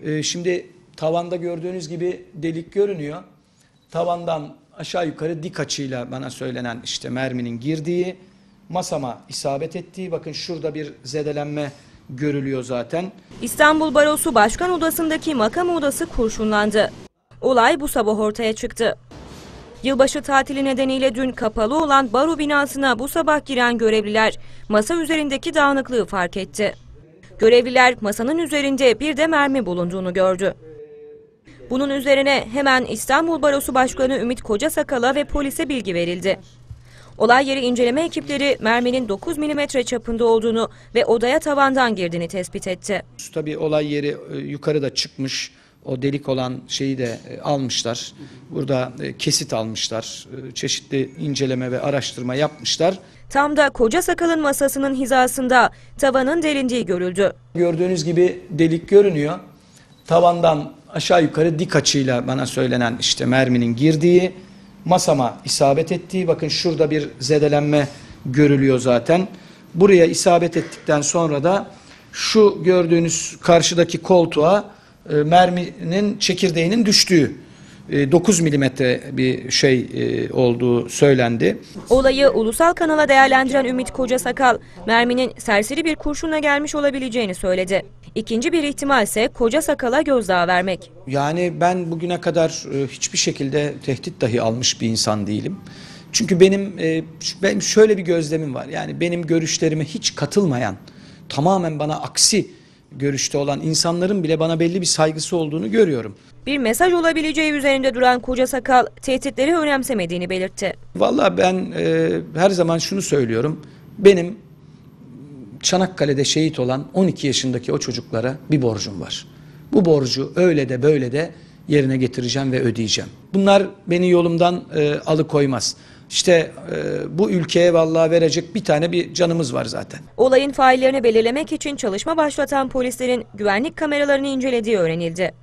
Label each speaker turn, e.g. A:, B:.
A: Şimdi tavanda gördüğünüz gibi delik görünüyor. Tavandan aşağı yukarı dik açıyla bana söylenen işte merminin girdiği, masama isabet ettiği, bakın şurada bir zedelenme görülüyor zaten.
B: İstanbul Barosu Başkan Odası'ndaki makam odası kurşunlandı. Olay bu sabah ortaya çıktı. Yılbaşı tatili nedeniyle dün kapalı olan baro binasına bu sabah giren görevliler masa üzerindeki dağınıklığı fark etti. Görevliler masanın üzerinde bir de mermi bulunduğunu gördü. Bunun üzerine hemen İstanbul Barosu Başkanı Ümit Kocasakal'a ve polise bilgi verildi. Olay yeri inceleme ekipleri merminin 9 mm çapında olduğunu ve odaya tavandan girdiğini tespit etti.
A: Tabii olay yeri yukarıda çıkmış, o delik olan şeyi de almışlar. Burada kesit almışlar, çeşitli inceleme ve araştırma yapmışlar.
B: Tam da Kocasakal'ın masasının hizasında tavanın delindiği görüldü.
A: Gördüğünüz gibi delik görünüyor. Tavandan aşağı yukarı dik açıyla bana söylenen işte merminin girdiği, masama isabet ettiği, bakın şurada bir zedelenme görülüyor zaten. Buraya isabet ettikten sonra da şu gördüğünüz karşıdaki koltuğa merminin çekirdeğinin düştüğü 9 milimetre bir şey olduğu söylendi.
B: Olayı ulusal kanala değerlendiren Ümit Kocasakal, merminin serseri bir kurşunla gelmiş olabileceğini söyledi. İkinci bir ihtimal ise Kocasakal'a gözdağı vermek.
A: Yani ben bugüne kadar hiçbir şekilde tehdit dahi almış bir insan değilim. Çünkü benim şöyle bir gözlemim var. Yani benim görüşlerime hiç katılmayan, tamamen bana aksi görüşte olan insanların bile bana belli bir saygısı olduğunu görüyorum.
B: Bir mesaj olabileceği üzerinde duran Kocasakal, tehditleri önemsemediğini belirtti.
A: Vallahi ben her zaman şunu söylüyorum. Benim Çanakkale'de şehit olan 12 yaşındaki o çocuklara bir borcum var. Bu borcu öyle de böyle de yerine getireceğim ve ödeyeceğim. Bunlar beni yolumdan alıkoymaz. İşte bu ülkeye vallahi verecek bir canımız var zaten.
B: Olayın faillerini belirlemek için çalışma başlatan polislerin güvenlik kameralarını incelediği öğrenildi.